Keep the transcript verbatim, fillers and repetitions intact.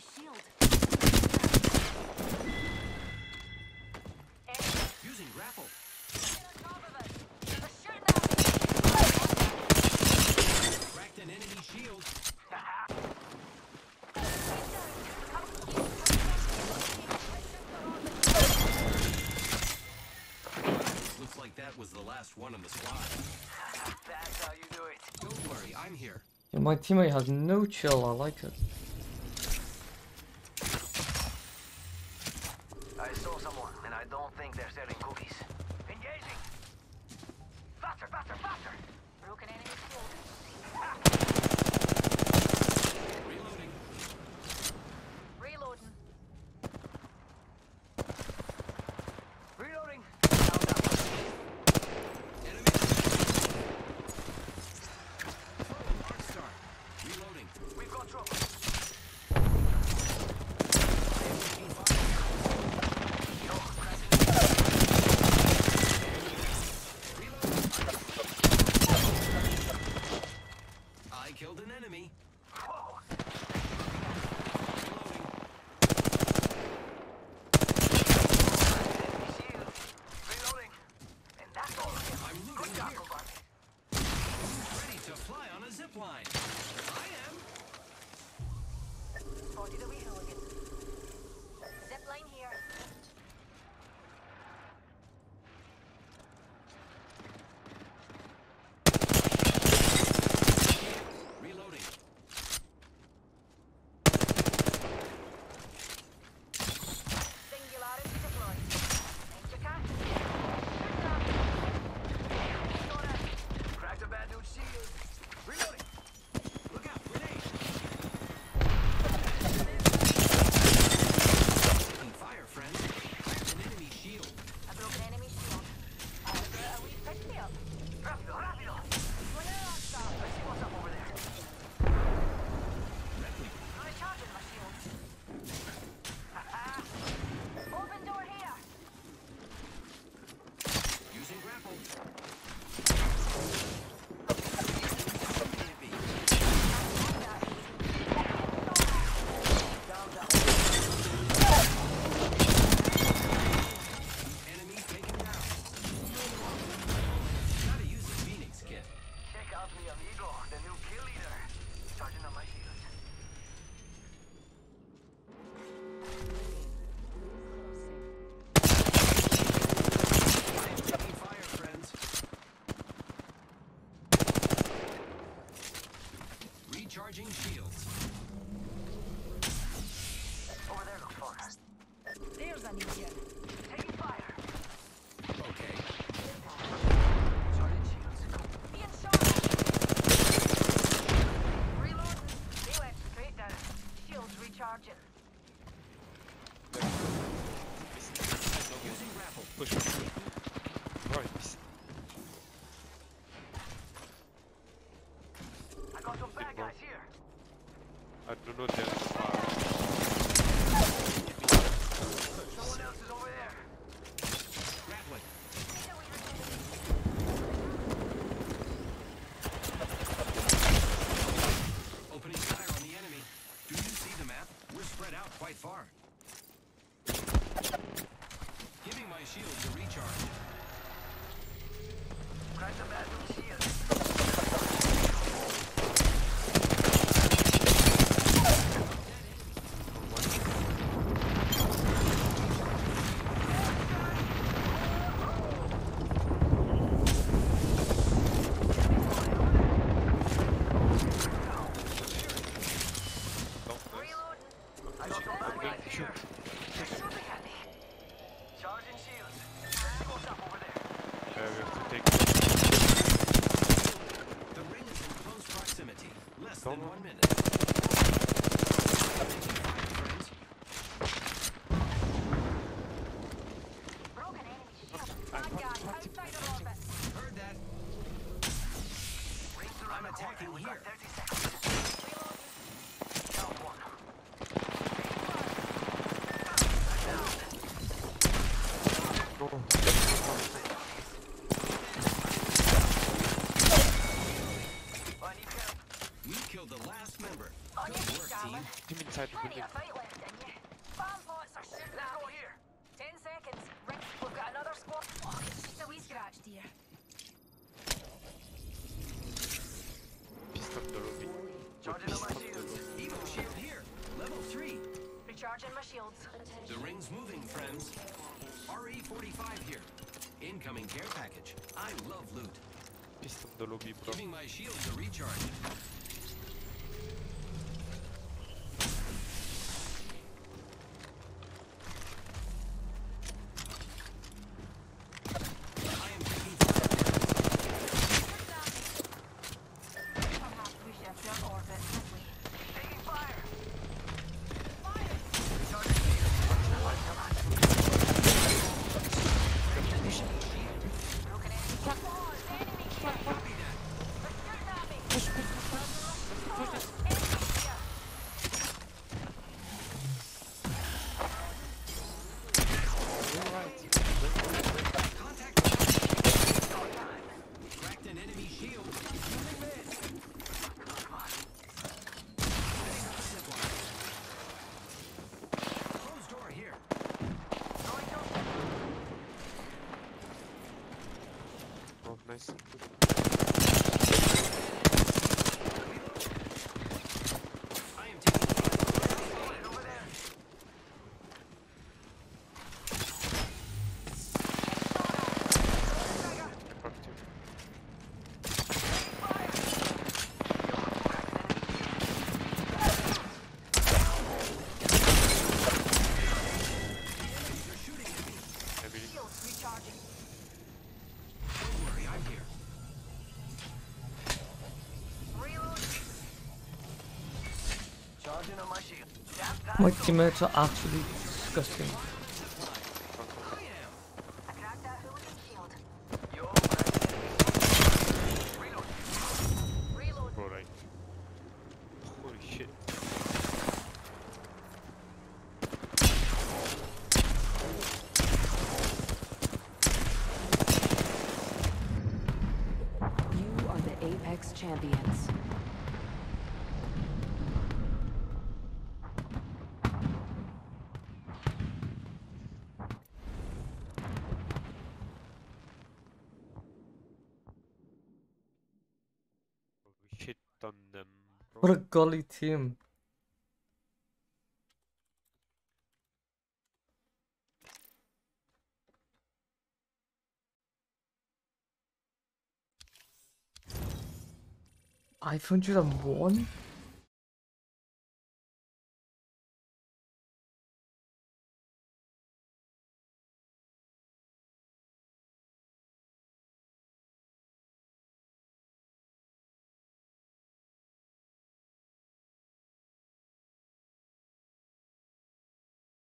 shield. Using grapple. Cracked an enemy shield. Looks like that was the last one in the squad. That's how you do it. Don't worry, I'm here. Yeah, my teammate has no chill, I like it. I saw someone, and I don't think they're selling cookies. Engaging! Faster, faster, faster! Broken enemy shield. Reloading. Reloading. Reloading. Down, down. Enemy. Throwing arc star. Reloading. We've got trouble. I killed an enemy. Whoa. Reloading. Reloading. And that's all. I'm looting here. Ready to fly on a zip line. I am. Spotted a wee hooligan. Zip line here. Reloading. Singularity deployed. Ain't you cat? Cracked a bad dude's shield. Reloading. Look out, grenade. Taking fire, friend. Cracked an enemy shield. A broken enemy shield. Over a wee pick me up. Rápido, rápido. Swing it on, stop. Let's see what's up over there. Replica. Recharging my shield. Open door here. Using grapple. Enemy taken down. Gotta use the Phoenix kit. Check out mi amigo, the new kill leader. Charging on my shield. I'm taking fire, friends. Recharging shields. Over there looks fun. There's an idiot. Taking fire. Okay. Charging shields. Being shot. Reloading. They went straight down. Shields recharging. Using grapple. Push. Right. I got some bad guys here. I do not get the fire. Someone else is over there. Grappling. Opening fire on the enemy. Do you see the map? We're spread out quite far. Giving my shield to recharge. Crack the bad dude's shield. I got some bad guys here. They're shooting at me. Charging shields. What's up over there? Uh, we have to take. The ring is in close proximity. Less Don't than know. one minute. Taking fire, friends. Broken enemy shield. Bad guy outside of orbit. Heard that. I'm attacking here. thirty seconds. Reloading. Down one. Go. I need help. We killed the last member. On Good your feet, work, darling. team. Team inside. behind the Plenty building. of fight left in you. Bomb pots are shooting at me. Here. Ten seconds. Rick, we've got another squad. Oh, it's just a wee scratch, dear. Piste de lobby. Charging on my shields. Evo shield here. Level three. Recharging my shields. The ring's moving, friends. R E forty-five here. Incoming care package. I love loot. Piste de lobby, bro. Giving my shields a recharge. I am taking fire. Perhaps we shift your orbit quickly. Taking fire. Broken enemy. Squad, enemy here. Copy that. They're shooting at me. Enemy here. Contact. Cracked an enemy shield. Moving mid. Come on. Setting up a zip line. Closed door here. Oh, nice. I am taking fire. Over there. Back to you. They're shooting at me. Emily. Shields recharging. Don't worry, I'm here. Reload. Charging on my shield. My teammates are actually disgusting. I am. I cracked that hooligan shield. Yo. Reload. Reload. Bro, right. Holy shit. You are the Apex champions. We shit on them, bro. What a gully team. five hundred and one?